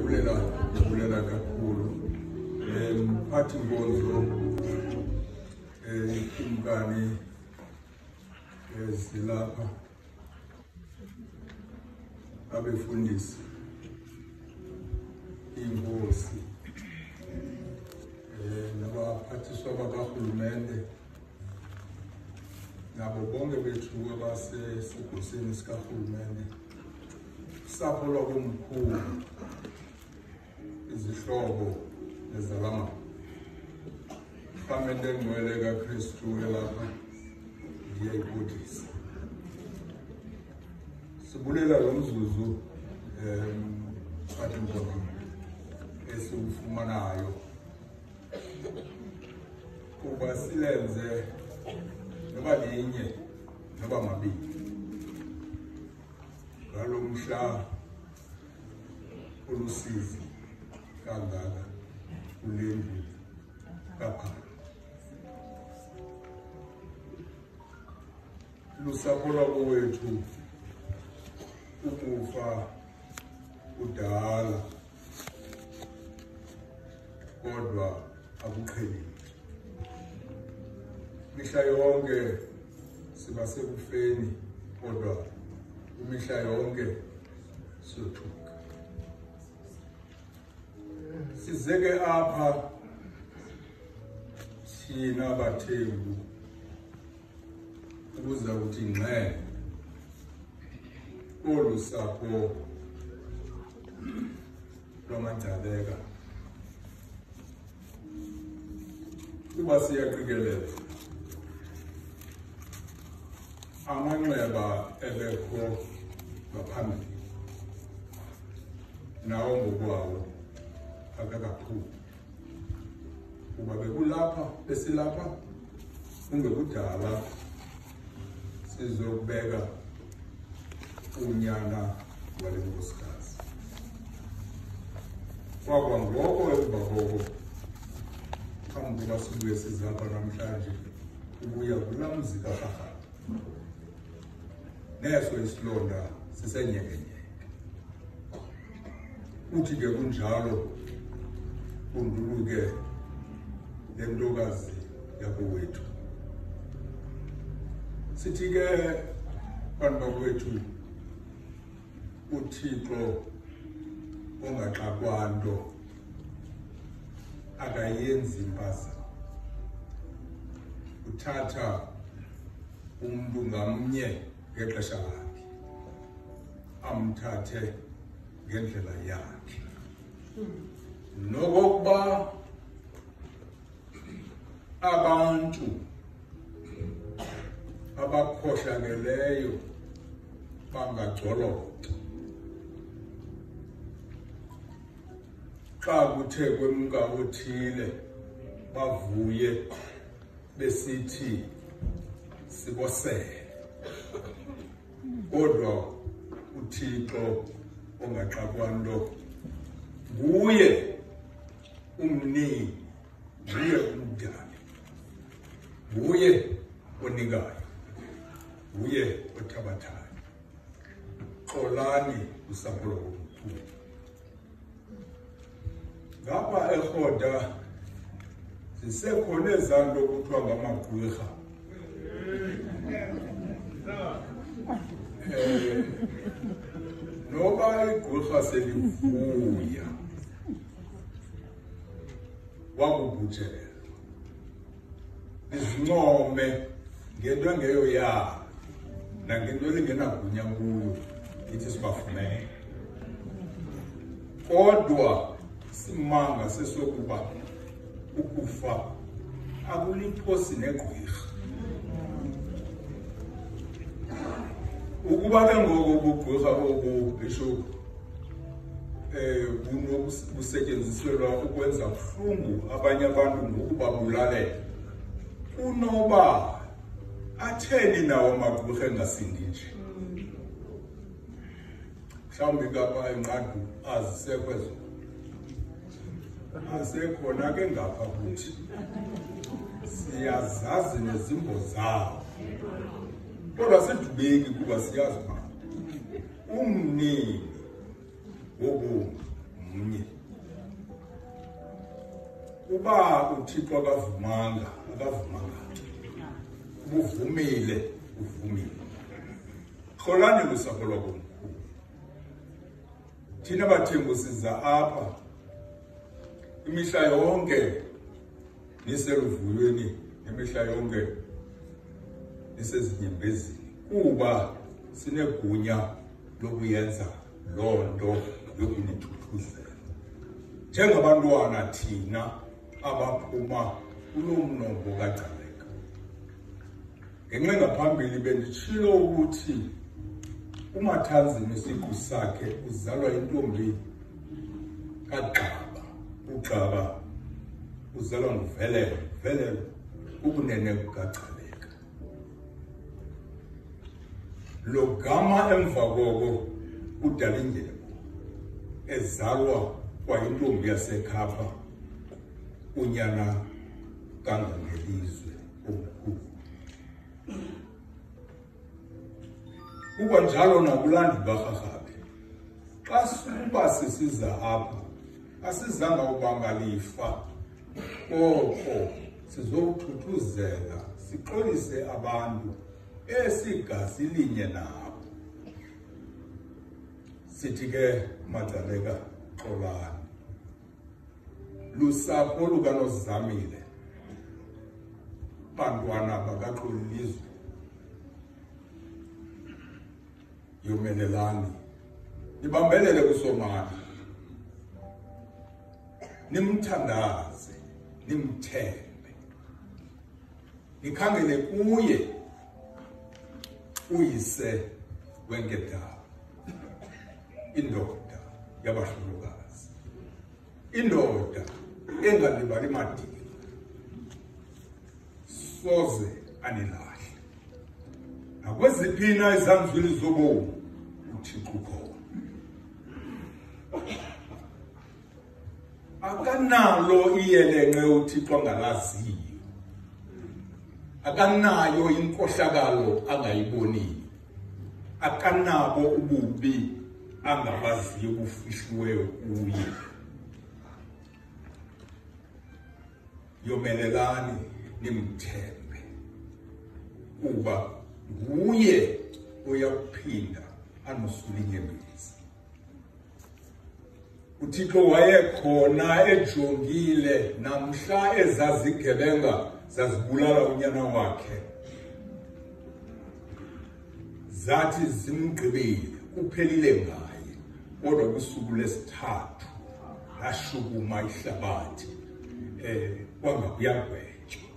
Ngiyabulela kakhulu. Mphathi Nkonzo, ikumkani ezilapha, abefundisi, inkosi, nabaphathiswa bakahulumende, nabo bonke bethu abasesigosini sikahulumende, usapho lwakomkhulu, izihlobo nezalamane, iPhalamende engcwele kaKristu elapha ndiyayibonisa. Sibulela lo mzuzu Mphathi Nkonzo esiwufumanayo kuba silenze noba linye noba mabili ngalo mhla ulusizi kangaka kule ndlu kapha. Lusapho lwakowethu ukufa kudala kodwa akuqhelile. Mihla yonke siba sekufeni kodwa imihla yonke siyothuka. Sizeke apha thina bathembu ukuza kuthi ngxe olu sapho lwamaNdabeka kuba siyaqikelela amanxeba ebekho ngaphambili nawo ngokwawo akakaphumi kuba bekulapha besilapha kungekudala sizokubeka unyana wale nkosikazi. Kwakwangoko emva koko phambi koba sibuye sizapha namhlanje ubuya kulaa mzi kaRharhabe, neso isilonda sisenyengenyenge. Uthi ke kunjalo kunduluke le ntokazi yakowethu. Sithi ke bantu bakwethu uThixo ongaxakwa nto akayenzi impazamo. Uthatha umntu ngamnye ngexesha lakhe, amthathe ngendlela yakhe. Nokokuba abantu abakhohlakeleyo bangagcolota, xa kuthe kwemka othile bavuye besithi sibosele, kodwa uThixo ongaxakwa nto nguye umnini, nguye umdali, nguye onikayo, nguye othabathayo. Xolani usapho lwakomkhulu. Ngapha eRhoda zisekhona ezaa nto kuthiwa ngamagqwirha. Noba igqwirha selivuya wakubhujela lizincome ngento engeyoyalo nangento lingenagunya kuyo, ithi sibafumene. Kodwa simanga sesokuba ukufa akuliphosi negqwirha. Ukuba ke ngoko ubugqirha obu bisho busetyenziselwa ukwenza buhlungu abanye abantu ngokubabulalela, kunoba atheni nawo amagqirha engasindi nje. Mhlawumbi kapha enqadu azisekho ezo, asekhona ke ngapha kuthi siyazazi nezimbo zawo, kodwa sidubeki kuba siyazi uba umnini wobomi omnye. Uba uThixo akavumanga, uvumile. Xolani lusapho lwakomkhulu. Thina bathengu siza apha imihla yonke niseluvuyweni, imihla yonke nisezinyembezini, kuba sinegunya lokuyenza loo nto yokunithuthuzela. Njengabantwana thina abaphuma kuloo mnobo kaGcaleka. Ngenxa ngaphambili benditshilo ukuthi uMathanzini isiqu sakhe uzalwa intombi kaGxaba. uGxaba uzalwa nguVelelo. Velelo ubunene bukaGcaleka. Lo gama emva koko uDalindyebo ezalwa kwayintombi yaseKapa, unyana kaNgangelizwe omkhulu. Ukwanjalo nakulandi baRharhabe, xa suba sisiza apha asizanga ubangalifa, koko sizowuthuthuzela sixolise abantu esigazi linye nabo. Sithi ke Magcaleka, xolani. Lusapho lukaNozamile, bantwana bakaXolilizwe, yomelelani, nibambelele kuSomana, nimthandaze, nimthembe, nikhangele kuye uyise weNkedama, indoda yabahlolokazi, indoda engalibali madini, soze anilahle. Nakweziphina izanzwili zobomi uThixo ukhona. Akanalo iyelenqe uThixo angalaziyo, akanayo inkohlakalo angayiboniyo, akanabo ububi angabaziyo bufihliweyo kuye. Yomelelani, nimthembe, kuba nguye uyakuphinda anosula inyembezi. uThixo wayekhona ejongile namhla ezazigebenga zazibulala unyana wakhe, zathi zimgqibile kuphelile ngaye, kodwa kusuku lwesithathu lashukuma ihlabathi kwangakuyagwetywa.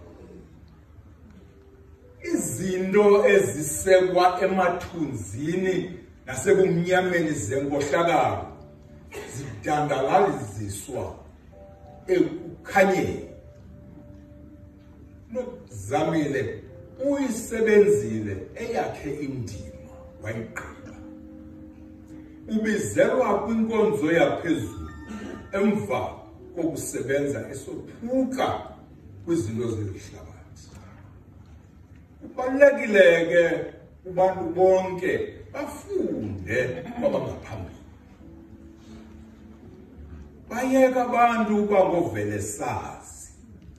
Izinto ezisekwa emathunzini nasebumnyameni zenkohlakalo zidandalaliziswa ekukhanyeni. Nozamile uyisebenzile eyakhe indima, wayigqiba. Ubizelwa kwinkonzo yaphezulu emva kokusebenza esophuka kwizinto zehlabathi. Kubalulekile ke abantu bonke bafunde kwabangaphambili. Bayeka abantu bangovelesazi,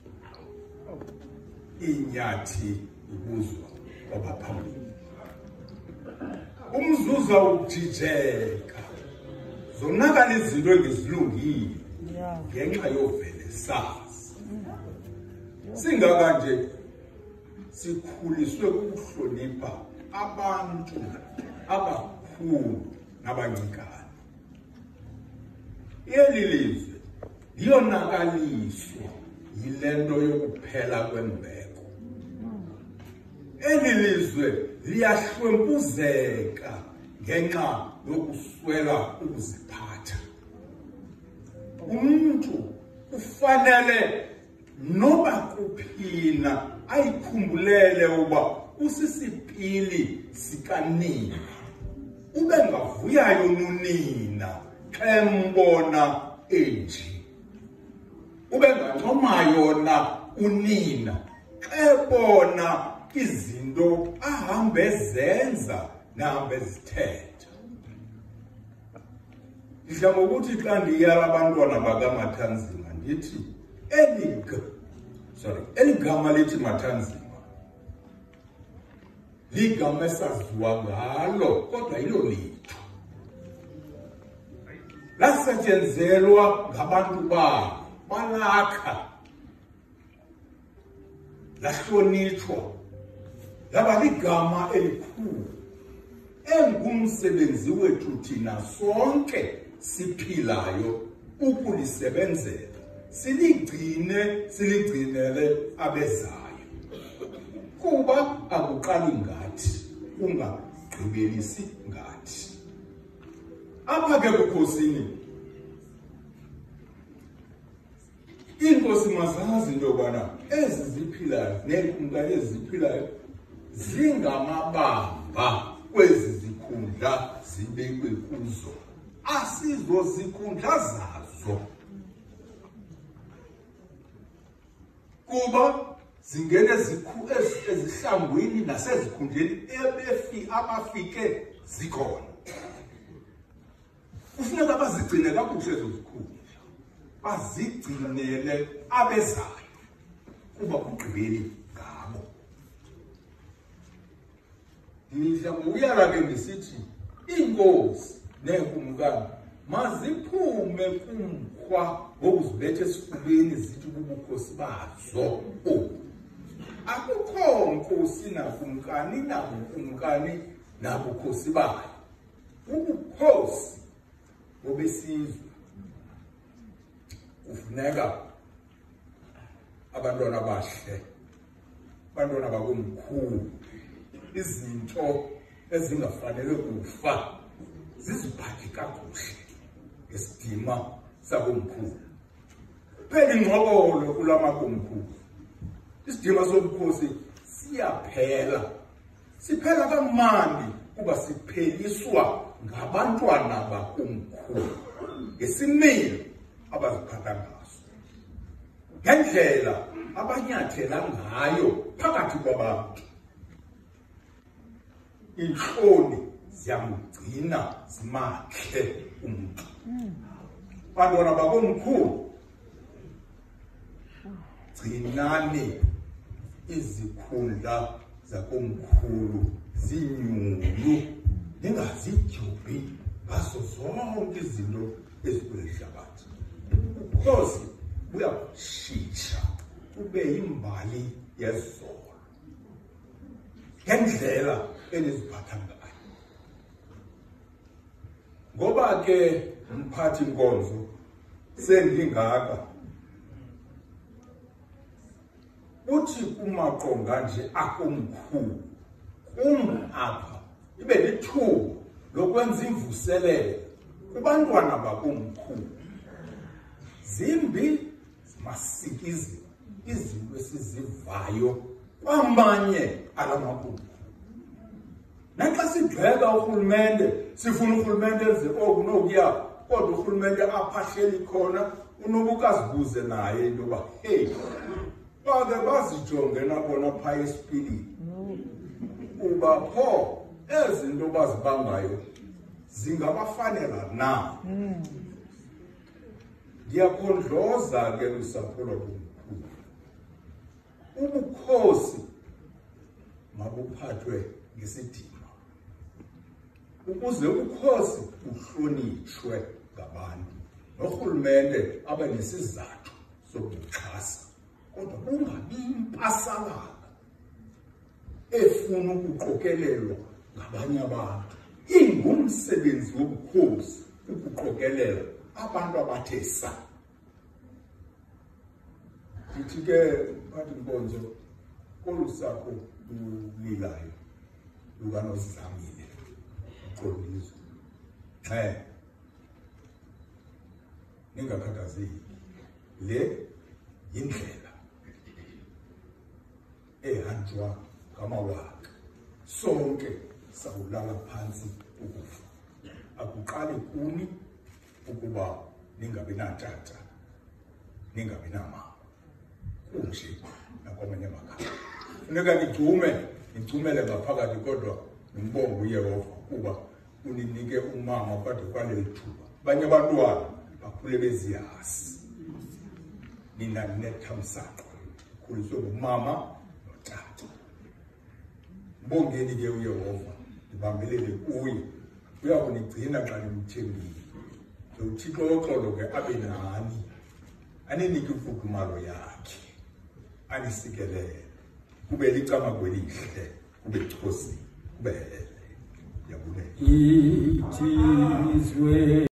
inyathi ibuzwa kwabaphambili. Umzuza ujijeka, zonakala izinto engizilungile ngenxa yovelesazi. Singaka nje sikhuliswe kukuhlonipha abantu abakhulu nabancikane. Eli lizwe liyonakaliswa yile nto yokuphela kwembeko. Eli lizwe liyahlwempuzeka ngenxa yokuswela ukuziphatha. Umuntu ufanele noba kuphina ayikhumbulele uba usisipili sikanina. Ube ngavuyayo nunina xa embona enje. Ube ngancomayo na unina xa ebona izinto ahambe zenza nahambe zithetha. Ndidla ngokuthi xa ndiyala abantwana bakaMathanzima ndithi eli gama lithi Mathanzima ligama esaziwa ngalo, kodwa yilo lethu. Lasetyenzelwa ngabantu babo, balakha, lahlonitshwa, laba ligama elikhulu, engumsebenzi wethu thina sonke siphilayo ukulisebenzela, siligcinele abezayo. Kuba akuqali ngathi, ungagqibelisi ngathi. Apha ke bukhosini, iinkosi mazazi into yobana ezi ziphilayo neenkumkani ezi ziphilayo zingamabamba kwezi zikhundla zibekwe kuzo. Asizo zikhundla zazo, kuba zingene ezihlangwini nasezikhundleni abafike zikhona. Kufuneka bazigcine kakuhle ezo zikhundla, bazigcinele abezayo, kuba kugqibeli ngabo. Ndidla ngokuyala ke ndisithi iinkosi neenkumkani maziphume kumkhwa ngokuzibetha esifubeni zithi bubukhosi bazo. Akukho nkosi nakumkani nabukhosi bayo. Ubukhosi bobesizwe kufuneka abantwana abahle, abantwana bakomkhulu, izinto ezingafanele kufa ziziphathe kakuhle ngesidima sakomkhulu. Kuphela ingxokolo kula makomkhulu. Isidima sobukhosi siyaphela. Siphela kamandi kuba sipheliswa ngabantwana bakomkhulu ngesimilo abaziphatha ngaso, ngendlela abanyathela ngayo phakathi kwabantu. Inhloni ziyamgcina zimakhe umntu. Bantwana bakomkhulu, gcinani izikhundla zakomkhulu zinyulu, ningazidyubhi ngazo zonke izinto ezikweli hlabathi. Ubukhosi buyakushitsha bube yimbali yezolo ngendlela eniziphatha ngayo. Ngoba ke mphathi nkonzo sendingaka, uthi kumaqonga nje akomkhulu apha ibe lithuba lokwenza imvuselelo kubantwana bakomkhulu. Zimbi masikizi izinto esizivayo kwamanye alamakomkhulu. Naxa sidweba urhulumente, sifuna urhulumente enze oku nokuya, kodwa urhulumente aphahleli khona, unobukazibuze naye into yoba hey, bake bazijonge nabona phaa esipilini uba pho ezi nto bazibangayo zingabafanela na. Ndiyakhondloza ke lusapho lwakomkhulu, ubukhosi mabuphathwe ngesidima, ukuze ubukhosi buhlonitshwe ngabantu, norhulumente abe nesizathu sokuxhasa, kodwa bungabi impasalanga efuna ukuqokelelwa ngabanye abantu. Ingumsebenzi wobukhosi ukuqokelela abantu abathe sa. Ndithi ke mphathi nkonzo, kolu sapho lulilayo lukaNozamile uXolisa, ningakhathazeki, le yindlela ehanjwa ngamawaka. Sonke sawulala phantsi ukufa. Akuqali kuni ukuba ningabi natata, ningabi namama. Kunje nakwamanye amakhaya. Funeka nigcumele ngaphakathi, kodwa nimbonge uYehova kuba uninike umama kade kwaleli thuba. abanye abantwana bakhule beziyazi. Mina nethamsanqa khuliswe ngumama notata. Mbongeni ke uYehova, ndibambelele kuye. Uyakunigcina xa nimthembile. Uthixo woxolo ke abe nani. Aninike imfudumalo yakhe. Anisikelele. Kube licama kwelihle, kube chosi, kube hele. Yabule.